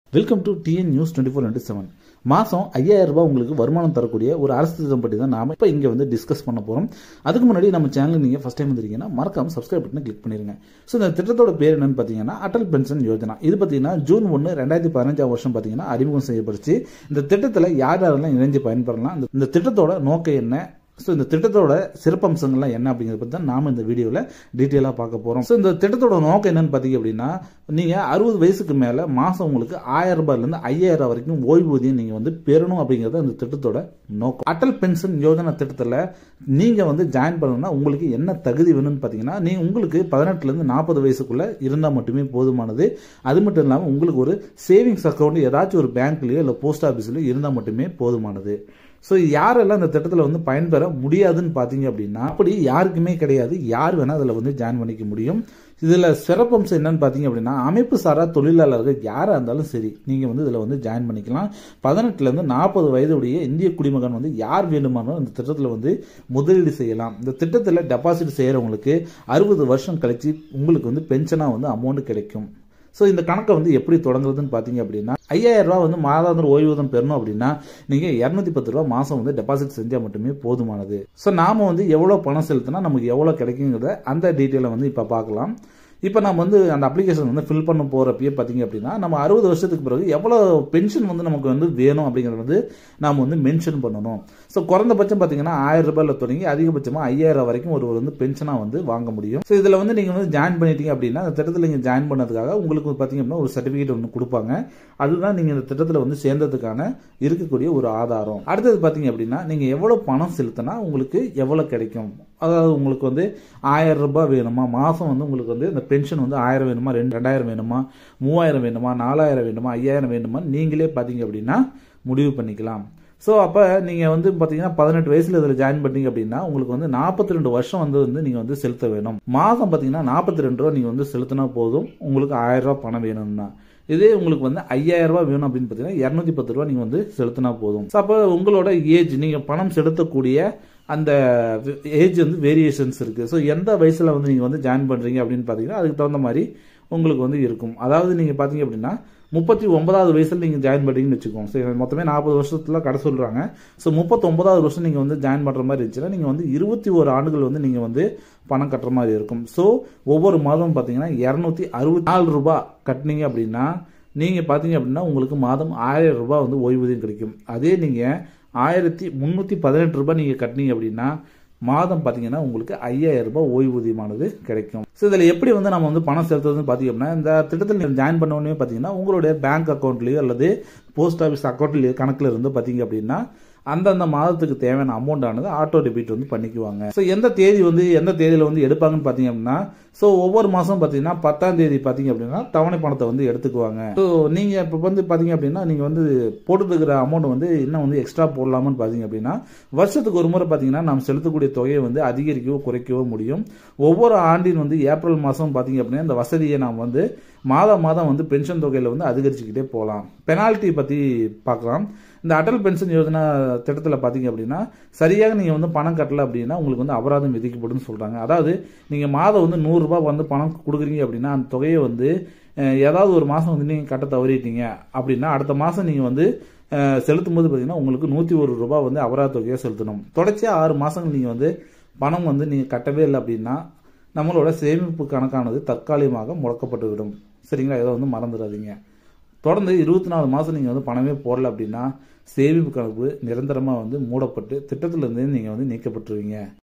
Welcome to TN news 24/7. மாதம் 5000 ரூபாய் உங்களுக்கு வருமானம் தரக்கூடிய ஒரு அரசு திட்டம் பற்றி தான் நாம இப்போ இங்கே வந்து டிஸ்கஸ் பண்ண போகிறோம். அதுக்கு முன்னாடி நம்ம சேனல் நீங்கள் ஃபஸ்ட் டைம் வந்துருக்கீங்கன்னா மறக்காம சப்ஸ்கிரைப் பட்டனை கிளிக் பண்ணிருங்க. ஸோ இந்த திட்டத்தோட பேர் என்னன்னு பார்த்தீங்கன்னா அடல் பென்ஷன் யோஜனா. இது பார்த்தீங்கன்னா ஜூன் 1, 2015 வருஷம் பார்த்தீங்கன்னா அறிமுகம் செய்யப்படுச்சு. இந்த திட்டத்தில் யார் யாரெல்லாம் இணைஞ்சு பயன்பெறலாம், இந்த திட்டத்தோட நோக்கம் என்ன, ஸோ இந்த திட்டத்தோட சிறப்பம்சங்கள்லாம் என்ன அப்படிங்கிறத பற்றி தான் நாம் இந்த வீடியோவில் டீட்டெயிலாக பார்க்க போகிறோம். ஸோ இந்த திட்டத்தோட நோக்கம் என்னன்னு பார்த்தீங்க அப்படின்னா, நீங்கள் 60 வயசுக்கு மேலே மாதம் உங்களுக்கு 1000 ரூபாயிலேருந்து 5000 வரைக்கும் ஓய்வூதியம் நீங்கள் வந்து பெறணும் அப்படிங்கிறது அந்த திட்டத்தோட நோக்கம். அடல் பென்ஷன் யோஜனா திட்டத்தில் நீங்கள் வந்து ஜாயின் பண்ணணும்னா உங்களுக்கு என்ன தகுதி வேணும்னு பார்த்தீங்கன்னா, நீங்கள் உங்களுக்கு 18லேருந்து 40 வயசுக்குள்ளே இருந்தால் மட்டுமே போதுமானது. அது மட்டும் இல்லாமல் உங்களுக்கு ஒரு சேவிங்ஸ் அக்கௌண்ட் ஏதாச்சும் ஒரு பேங்க்லேயோ இல்லை போஸ்ட் ஆஃபீஸ்லையோ இருந்தால் மட்டுமே போதுமானது. ஸோ யாரெல்லாம் இந்த திட்டத்தில் வந்து பயன்பெற முடியாதுன்னு பார்த்தீங்க அப்படின்னா, அப்படி யாருக்குமே கிடையாது. யார் வேணால் அதில் வந்து ஜாயின் பண்ணிக்க முடியும். இதில் சிறப்பம்சம் என்னன்னு பார்த்தீங்க அப்படின்னா, அமைப்பு சாரா தொழிலாளர்கள் யாராக இருந்தாலும் சரி நீங்கள் வந்து இதில் வந்து ஜாயின் பண்ணிக்கலாம். 18லேருந்து 40 வயதுடைய இந்திய குடிமகன் வந்து யார் வேண்டுமானாலும் இந்த திட்டத்தில் வந்து முதலீடு செய்யலாம். இந்த திட்டத்தில் டெபாசிட் செய்கிறவங்களுக்கு 60 வருஷம் கழிச்சு உங்களுக்கு வந்து பென்ஷனாக வந்து அமௌண்ட் கிடைக்கும். ஸோ இந்த கணக்கை வந்து எப்படி தொடங்குறதுன்னு பார்த்தீங்க அப்படின்னா, 5000 ரூபா வந்து மாதாந்திர ஓய்வூதியம் பெறணும் அப்படின்னா நீங்கள் 210 ரூபா மாதம் வந்து டெபாசிட் செஞ்சால் மட்டுமே போதுமானது. ஸோ நாம வந்து எவ்வளோ பணம் செலுத்தினா நமக்கு எவ்வளோ கிடைக்குங்கிறத அந்த டீட்டெயிலை வந்து இப்போ பார்க்கலாம். இப்போ நம்ம வந்து அந்த அப்ளிகேஷன் வந்து ஃபில் பண்ண போகிறப்பயே பார்த்தீங்க அப்படின்னா, நம்ம 60 வருஷத்துக்கு பிறகு எவ்வளோ பென்ஷன் வந்து நமக்கு வந்து வேணும் அப்படிங்கிறத வந்து நாம் வந்து மென்ஷன் பண்ணணும். ஸோ குறைந்தபட்சம் பார்த்தீங்கன்னா 1000 ரூபாயில் தொடங்கி அதிகபட்சமாக 5000 வரைக்கும் ஒரு வந்து பென்ஷனாக வந்து வாங்க முடியும். ஸோ இதில் வந்து நீங்கள் வந்து ஜாயின் பண்ணிட்டீங்க அப்படின்னா, அந்த திட்டத்தில் நீங்கள் ஜாயின் பண்ணதுக்காக உங்களுக்கு பார்த்தீங்க அப்படின்னா ஒரு சர்டிஃபிகேட் ஒன்று கொடுப்பாங்க. அதுதான் நீங்கள் இந்த திட்டத்தில் வந்து சேர்ந்ததுக்கான இருக்கக்கூடிய ஒரு ஆதாரம். அடுத்தது பார்த்தீங்க அப்படின்னா, நீங்கள் எவ்வளோ பணம் செலுத்தினா உங்களுக்கு எவ்வளோ கிடைக்கும், அதாவது உங்களுக்கு வந்து 1000 ரூபாய் வேணுமா, மாதம் வந்து உங்களுக்கு வந்து இந்த பென்ஷன் வந்து 1000 வேணுமா, 2000 வேணுமா, 3000 வேணுமா, 4000 வேணுமா, 5000 வேணுமா நீங்களே பார்த்தீங்க அப்படின்னா முடிவு பண்ணிக்கலாம். ஸோ அப்போ நீங்கள் வந்து பார்த்தீங்கன்னா 18 வயசில் இதில் ஜாயின் பண்ணீங்க அப்படின்னா உங்களுக்கு வந்து 42 வருஷம் வந்து நீங்கள் வந்து செலுத்த வேணும். மாதம் பார்த்தீங்கன்னா 42 ரூபா நீங்கள் வந்து செலுத்தினா போதும் உங்களுக்கு 1000 ரூபா பணம் வேணும்னா. இதே உங்களுக்கு வந்து 5000 ரூபாய் வேணும் அப்படின்னு பார்த்தீங்கன்னா 210 ரூபா நீங்கள் வந்து செலுத்தினா போதும். ஸோ அப்போ உங்களோட ஏஜ், நீங்கள் பணம் செலுத்தக்கூடிய அந்த ஏஜ் வந்து வேரியேஷன்ஸ் இருக்குது. ஸோ எந்த வயசில் வந்து நீங்கள் வந்து ஜாயின் பண்ணுறீங்க அப்படின்னு பார்த்தீங்கன்னா அதுக்கு தகுந்த மாதிரி உங்களுக்கு வந்து இருக்கும். அதாவது நீங்கள் பார்த்தீங்க அப்படின்னா 39வது வயசில் நீங்கள் ஜாயின் பண்ணுறீங்கன்னு வச்சுக்கோங்க. ஸோ மொத்தமே 40 வருஷத்தில் கடை சொல்கிறாங்க. ஸோ 39வது வருஷம் நீங்கள் வந்து ஜாயின் பண்ணுற மாதிரி இருந்துச்சுன்னா நீங்கள் வந்து 21 ஆண்டுகள் வந்து நீங்கள் வந்து பணம் கட்டுற மாதிரி இருக்கும். ஸோ ஒவ்வொரு மாதம் பார்த்தீங்கன்னா 264 ரூபாய் கட்டினீங்க அப்படின்னா நீங்கள் பார்த்தீங்க அப்படின்னா உங்களுக்கு மாதம் 1000 ரூபாய் வந்து ஓய்வூதியம் கிடைக்கும். அதே நீங்கள் 1318 ரூபாய் நீங்கள் கட்டினீங்க அப்படின்னா மாதம் பார்த்தீங்கன்னா உங்களுக்கு 5000 ரூபாய் ஓய்வூதியமானது கிடைக்கும். ஸோ இதில் எப்படி வந்து நம்ம வந்து பணம் செலுத்துறதுன்னு பார்த்தீங்க அப்படின்னா, இந்த திட்டத்தில் நீங்கள் ஜாயின் பண்ண உடனே பார்த்தீங்கன்னா உங்களுடைய பேங்க் அக்கௌண்ட்லேயோ அல்லது போஸ்ட் ஆஃபீஸ் அக்கௌண்ட்லேயோ கணக்கில் இருந்து பார்த்தீங்க அப்படின்னா அந்தந்த மாதத்துக்கு தேவையான அமௌண்ட் ஆனது ஆட்டோ டெபிட் வந்து பண்ணிக்குவாங்க. ஸோ எந்த தேதியில் வந்து எடுப்பாங்கன்னு பார்த்தீங்க அப்படின்னா, ஸோ ஒவ்வொரு மாதம் பார்த்தீங்கன்னா 10ஆம் தேதி பார்த்தீங்க அப்படின்னா தவணை பணத்தை வந்து எடுத்துக்குவாங்க. ஸோ நீங்கள் இப்போ வந்து பார்த்தீங்க அப்படின்னா நீங்கள் வந்து போட்டுருக்கிற அமௌண்ட் வந்து இன்னும் வந்து எக்ஸ்ட்ரா போடலாமான்னு பார்த்தீங்க அப்படின்னா வருஷத்துக்கு ஒரு முறை பார்த்தீங்கன்னா நம்ம செலுத்தக்கூடிய தொகையை வந்து அதிகரிக்கவோ குறைக்கவோ முடியும். ஒவ்வொரு ஆண்டின் வந்து ஏப்ரல் மாதம் பார்த்தீங்க அப்படின்னா இந்த வசதியை நாம் வந்து மாதம் வந்து பென்ஷன் தொகையில் வந்து அதிகரிச்சுக்கிட்டே போகலாம். பெனால்ட்டி பற்றி பார்க்கலாம். இந்த அடல் பென்ஷன் யோஜனா திட்டத்தில் பார்த்தீங்க அப்படின்னா சரியாக நீங்கள் வந்து பணம் கட்டலை அப்படின்னா உங்களுக்கு வந்து அபராதம் விதிக்கப்படும் சொல்கிறாங்க. அதாவது நீங்கள் மாதம் வந்து 100 ரூபாய் வந்து பணம் கொடுக்குறீங்க அப்படின்னா அந்த தொகையை வந்து ஏதாவது ஒரு மாதம் வந்து நீங்கள் கட்ட தவறிட்டீங்க அப்படின்னா அடுத்த மாதம் நீங்கள் வந்து செலுத்தும் போது பார்த்தீங்கன்னா உங்களுக்கு 101 ரூபாய் வந்து அபராத தொகையை செலுத்தணும். தொடர்ச்சியாக 6 மாதங்கள் நீங்கள் வந்து பணம் வந்து நீங்கள் கட்டவே இல்லை அப்படின்னா நம்மளோட சேமிப்பு கணக்கானது தற்காலிகமாக முடக்கப்பட்டுவிடும். சரிங்களா, இதை வந்து மறந்துடாதீங்க. தொடர்ந்து 24 மாதம் நீங்கள் வந்து பணமே போடல அப்படின்னா சேமிப்பு கணக்கு நிரந்தரமாக வந்து மூடப்பட்டு திட்டத்திலிருந்து நீங்கள் வந்து நீக்கப்பட்டுருவீங்க.